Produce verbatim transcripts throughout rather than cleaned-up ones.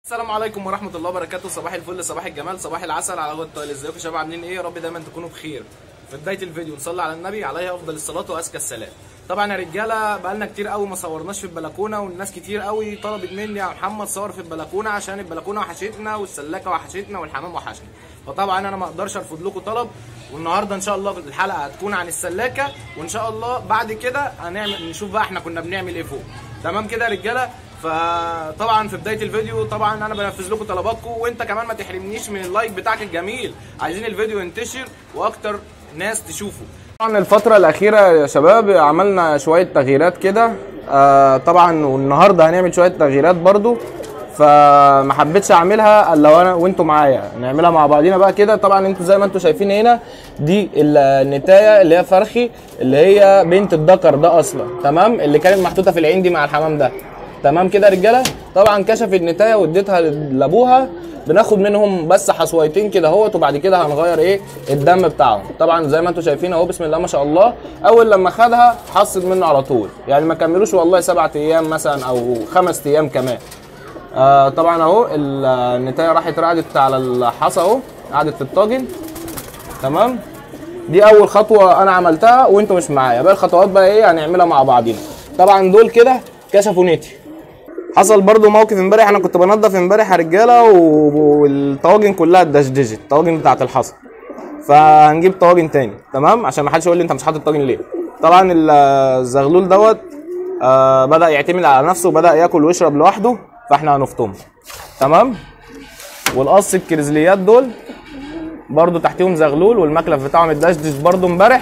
السلام عليكم ورحمة الله وبركاته. صباح الفل، صباح الجمال، صباح العسل على وجه الطايل. ازيكم يا شباب؟ عاملين ايه؟ يا رب دايما تكونوا بخير. في بداية الفيديو نصلي على النبي عليه افضل الصلاة وازكى السلام. طبعا يا رجالة بقالنا كتير قوي ما صورناش في البلكونة، والناس كتير قوي طلبت مني يا محمد صور في البلكونة عشان البلكونة وحشتنا والسلاكة وحشتنا والحمام وحشني. فطبعا انا ما اقدرش ارفض لكم طلب، والنهارده ان شاء الله الحلقة هتكون عن السلاكة، وان شاء الله بعد كده هنعمل نشوف بقى احنا كنا بنعمل ايه فوق. تمام كده يا رجالة؟ فطبعا في بدايه الفيديو طبعا انا بنفذ لكم طلباتكم، وانت كمان ما تحرمنيش من اللايك بتاعك الجميل. عايزين الفيديو ينتشر واكتر ناس تشوفه. طبعا الفتره الاخيره يا شباب عملنا شويه تغييرات كده، آه طبعا والنهارده هنعمل شويه تغييرات برضو، فما حبيتش اعملها الا لو انا وانتوا معايا، نعملها مع بعضينا بقى كده. طبعا انتوا زي ما انتوا شايفين هنا دي النتايه اللي هي فرخي، اللي هي بنت الذكر ده اصلا، تمام، اللي كانت محطوطه في العين دي مع الحمام ده. تمام كده يا رجاله؟ طبعا كشفت النتايه واديتها لابوها، بناخد منهم بس حصويتين كده اهوت، وبعد كده هنغير ايه الدم بتاعهم. طبعا زي ما انتم شايفين اهو، بسم الله ما شاء الله. اول لما خدها حصت منه على طول، يعني ما كملوش والله سبعة ايام مثلا او خمس ايام كمان. آه طبعا اهو النتايه راحت رقدت على الحصى اهو، قعدت في الطاجن. تمام، دي اول خطوه انا عملتها وانتوا مش معايا. باقي الخطوات بقى ايه هنعملها مع بعضينا. طبعا دول كده كشفوا نتي. حصل برضو موقف امبارح، انا كنت بنضف امبارح يا رجاله والطواجن كلها اتدشدشت، الطواجن بتاعت الحصى، فهنجيب طواجن تاني. تمام، عشان ما حدش يقول لي انت مش حاطط الطاجن ليه. طبعا الزغلول دوت آه بدا يعتمد على نفسه وبدا ياكل ويشرب لوحده، فاحنا هنفطمه. تمام، والقص الكريزليات دول برضو تحتيهم زغلول، والمكلف بتاعهم اتدشدش برضو امبارح،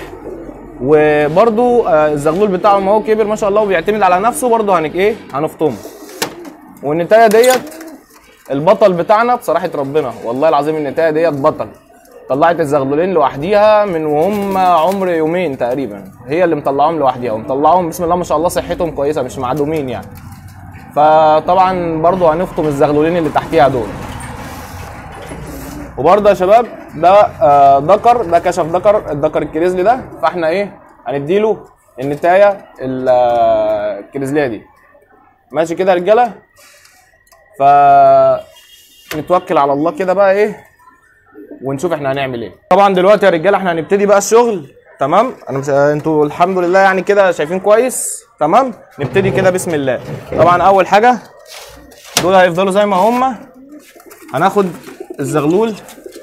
وبرضو آه الزغلول بتاعهم اهو كبر ما شاء الله وبيعتمد على نفسه، برضو هنك ايه هنفطمه. والنتايه ديت البطل بتاعنا بصراحه ربنا، والله العظيم النتايه ديت بطل. طلعت الزغلولين لوحديها من وهم عمر يومين تقريبا، هي اللي مطلعهم لوحديها، ومطلعهم بسم الله ما شاء الله صحتهم كويسه مش معدومين يعني. فطبعا برضو هنفطم الزغلولين اللي تحتيها دول. وبرضه يا شباب ده آه ذكر، ده كشف ذكر، الذكر الكريزلي ده، فاحنا ايه هنديله النتايه الكريزليه دي. ماشي كده يا رجاله؟ ف نتوكل على الله كده بقى ايه ونشوف احنا هنعمل ايه. طبعا دلوقتي يا رجاله احنا هنبتدي بقى الشغل. تمام، انا مش انتوا الحمد لله يعني كده شايفين كويس. تمام، نبتدي كده بسم الله. طبعا اول حاجه دول هيفضلوا زي ما هم. هناخد الزغلول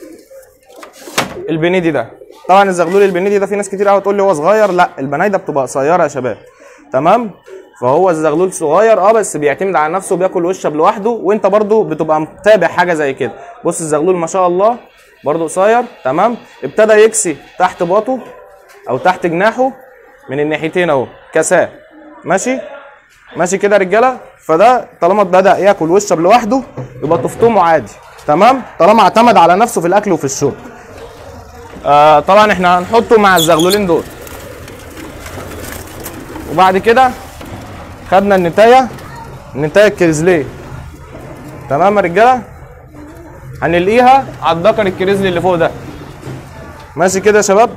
البنيدي ده. طبعا الزغلول البنيدي ده في ناس كتير قوي تقول لي هو صغير، لا البنايده بتبقى قصيره يا شباب. تمام، فهو الزغلول صغير اه بس بيعتمد على نفسه، بياكل ويشرب لوحده، وانت برضو بتبقى متابع حاجه زي كده. بص الزغلول ما شاء الله برضو قصير. تمام، ابتدى يكسي تحت باطه او تحت جناحه من الناحيتين اهو، كساه. ماشي ماشي كده يا رجاله؟ فده طالما بدا ياكل ويشرب لوحده يبقى تفطمه عادي. تمام، طالما اعتمد على نفسه في الاكل وفي الشرب. آه طبعا احنا هنحطه مع الزغلولين دول. وبعد كده خدنا النتايه النتايه الكريزليه. تمام يا رجاله؟ هنلقيها على الذكر الكريزلي اللي فوق ده. ماشي كده يا شباب؟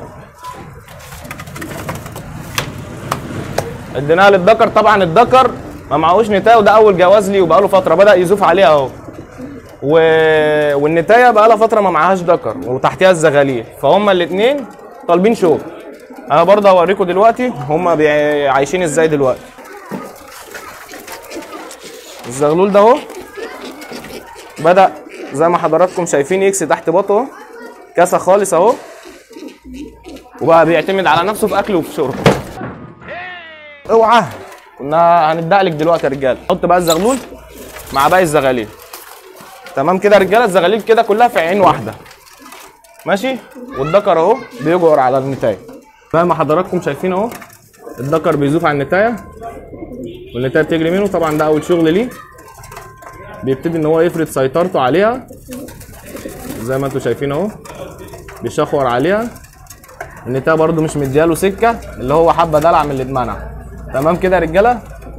اديناها للذكر. طبعا الذكر ما معهوش نتايه، وده اول جواز لي وبقاله فتره بدا يزوف عليها اهو. و... والنتايه بقى لها فتره ما معهاش ذكر وتحتها الزغاليل، فهم الاثنين طالبين شغل. انا برضه هوريكم دلوقتي هم بي... عايشين ازاي دلوقتي. الزغلول ده اهو بدا زي ما حضراتكم شايفين يكسي تحت باطه اهو، كاسه خالص اهو، وبقى بيعتمد على نفسه في اكله وفي شربه. اوعى كنا هندقلك دلوقتي يا رجاله. حط بقى الزغلول مع باقي الزغاليل. تمام كده يا رجاله؟ الزغاليل كده كلها في عين واحده. ماشي، والذكر اهو بيجور على النتايه زي ما حضراتكم شايفين اهو. الذكر بيزوف على النتايه والنتايه بتجري منه. طبعا ده اول شغل ليه، بيبتدي ان هو يفرض سيطرته عليها زي ما انتم شايفين اهو، بيشخور عليها. النتايه برده مش مدياله سكه، اللي هو حبه دلع من اللي اتمنع. تمام كده يا رجاله؟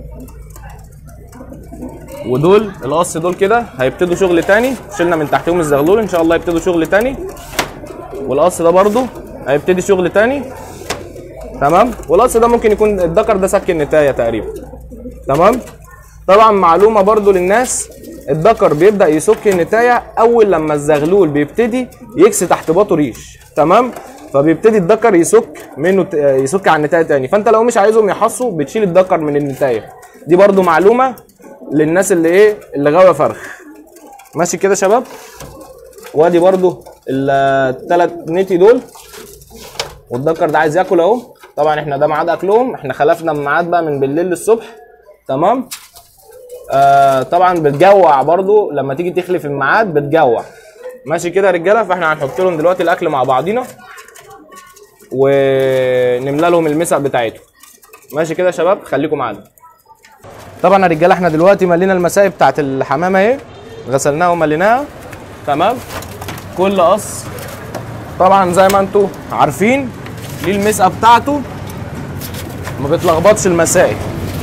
ودول القص دول كده هيبتدوا شغل تاني، شلنا من تحتهم الزغلول، ان شاء الله يبتدوا شغل تاني. والقص ده برده هيبتدي شغل تاني. تمام، والقص ده ممكن يكون الذكر ده سك النتايه تقريبا. تمام، طبعا معلومه برضو للناس الدكر بيبدا يسك النتايه اول لما الزغلول بيبتدي يكسي تحت باطه ريش، تمام؟ فبيبتدي الدكر يسك منه يسك على النتايه تاني. فانت لو مش عايزهم يحصوا بتشيل الدكر من النتايه. دي برده معلومه للناس اللي ايه اللي غاويه فرخ. ماشي كده يا شباب؟ وادي برده الثلاث نتي دول، والدكر ده عايز ياكل اهو. طبعا احنا ده ميعاد اكلهم، احنا خلفنا الميعاد بقى من بالليل للصبح، تمام؟ آه طبعا بتجوع برضو لما تيجي تخلف الميعاد بتجوع. ماشي كده يا رجاله؟ فاحنا هنحط لهم دلوقتي الاكل مع بعضينا ونملى لهم المسق بتاعتهم. ماشي كده يا شباب؟ خليكم معانا. طبعا يا رجاله احنا دلوقتي ملينا المساقي بتاعت الحمامه اهي، غسلناها ومليناها، تمام؟ كل قص طبعا زي ما انتم عارفين ليه المسقه بتاعته، ما بتلخبطش المساقي.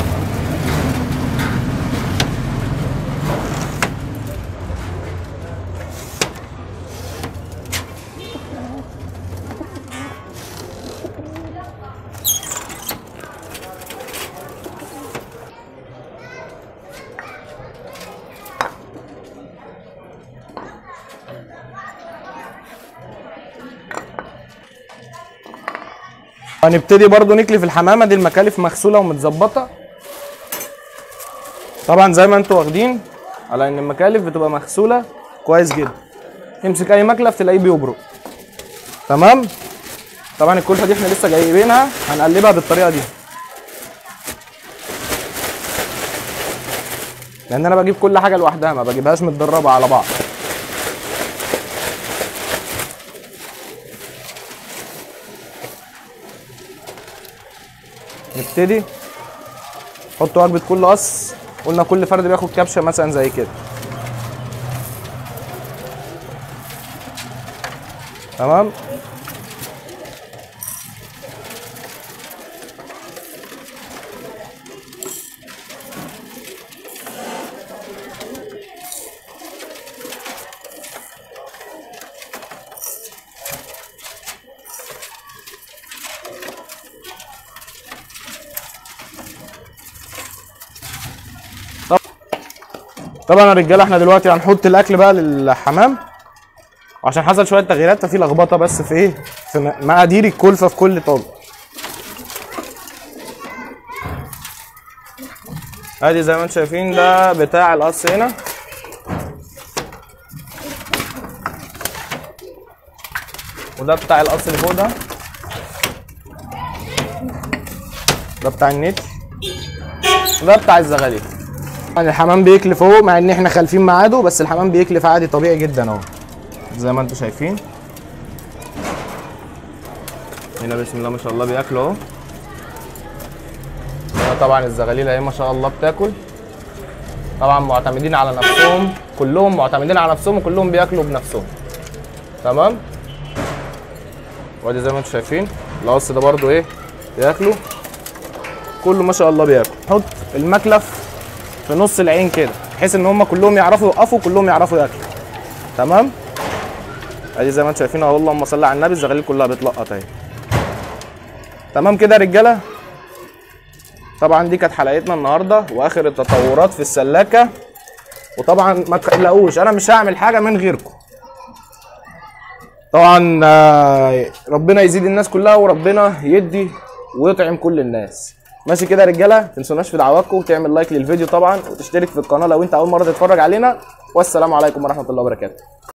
هنبتدي برضو نكلف الحمامه دي، المكالف مغسوله ومتظبطه. طبعا زي ما انتوا واخدين على ان المكالف بتبقى مغسوله كويس جدا. تمسك اي مكلف تلاقيه بيبرق، تمام؟ طبعا الكلفه دي احنا لسه جايبينها، هنقلبها بالطريقه دي، لان انا بجيب كل حاجه لوحدها، ما بجيبهاش متدربه على بعض. نبتدي نحط وجبه كل قص، قلنا كل فرد بياخد كبشه مثلا زي كده، تمام؟ طبعا يا رجاله احنا دلوقتي هنحط الاكل بقى للحمام، عشان حصل شويه تغييرات ففي لخبطه بس في ايه في مقادير الكلفه في كل طاجن. ادي زي ما انتم شايفين ده بتاع القص هنا، وده بتاع القص اللي فوق ده، ده بتاع النت، وده بتاع الزغاليل. يعني الحمام بيكلف اهو، مع ان احنا خالفين ميعاده، بس الحمام بيكلف عادي طبيعي جدا اهو زي ما انتم شايفين. هنا بسم الله ما شاء الله بياكلوا اهو. هنا طبعا الزغاليل اهي ما شاء الله بتاكل، طبعا معتمدين على نفسهم، كلهم معتمدين على نفسهم وكلهم بياكلوا بنفسهم، تمام؟ وادي زي ما انتم شايفين القص ده برده ايه بياكلوا، كله ما شاء الله بياكل. نحط المكلف في نص العين كده بحيث ان هم كلهم يعرفوا يوقفوا، كلهم يعرفوا ياكلوا، تمام؟ ادي زي ما انتم شايفين اهو، اللهم صل على النبي، الزغاليل كلها بتلقط اهي، تمام كده يا رجاله؟ طبعا دي كانت حلقتنا النهارده واخر التطورات في السلاكه، وطبعا ما تقلقوش انا مش هعمل حاجه من غيركم. طبعا ربنا يزيد الناس كلها وربنا يدي ويطعم كل الناس. ماشي كده يا رجاله؟ ما تنسوناش في دعواتكم وتعمل لايك للفيديو طبعا، وتشترك في القناه لو انت اول مره تتفرج علينا، والسلام عليكم ورحمه الله وبركاته.